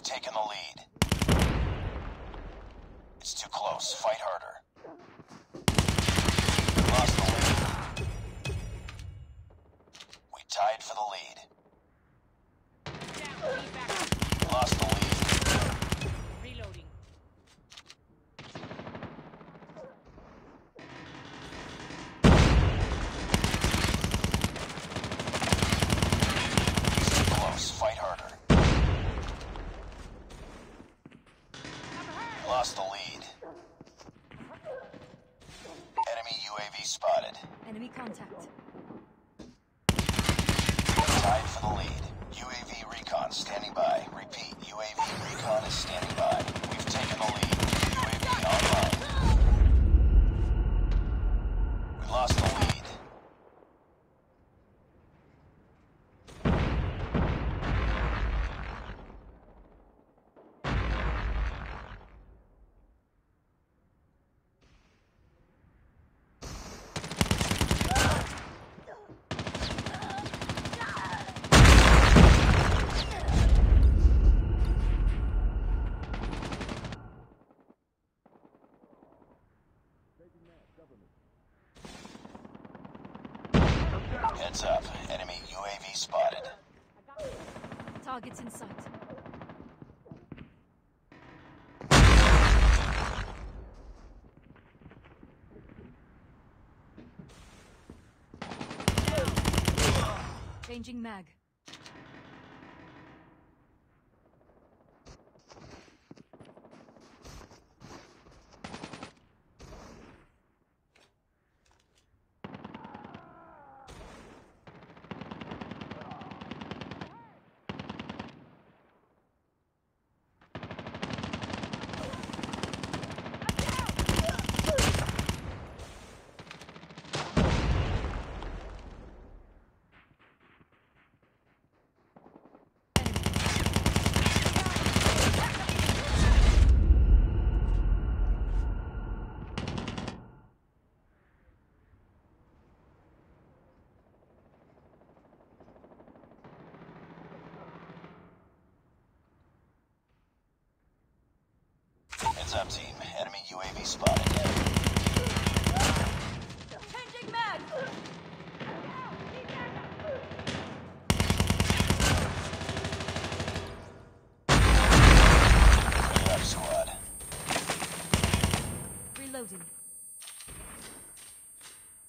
taken the lead. It's too close. Fight harder. Lost the lead. We tied for the lead. Lost the lead. Reloading. It's too close. Fight harder. Lost the lead. Enemy UAV spotted. Enemy contact. Tied for the lead. UAV recon standing by. Repeat, UAV recon is standing by. We've taken the lead. UAV online. We lost the lead. Heads up. Enemy UAV spotted. Targets in sight. Changing mag. Heads up, team. Enemy UAV spotted. Changing mag. Good luck, squad. Reloading.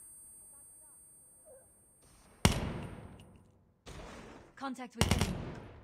Contact with enemy.